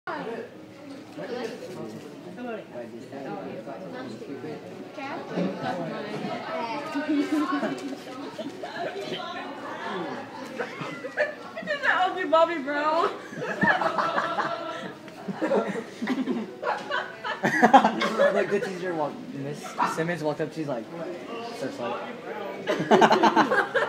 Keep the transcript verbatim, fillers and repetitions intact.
Is that ugly Bobby Brown? Like the teacher walked, Miss Simmons walked up, she's like, starts like.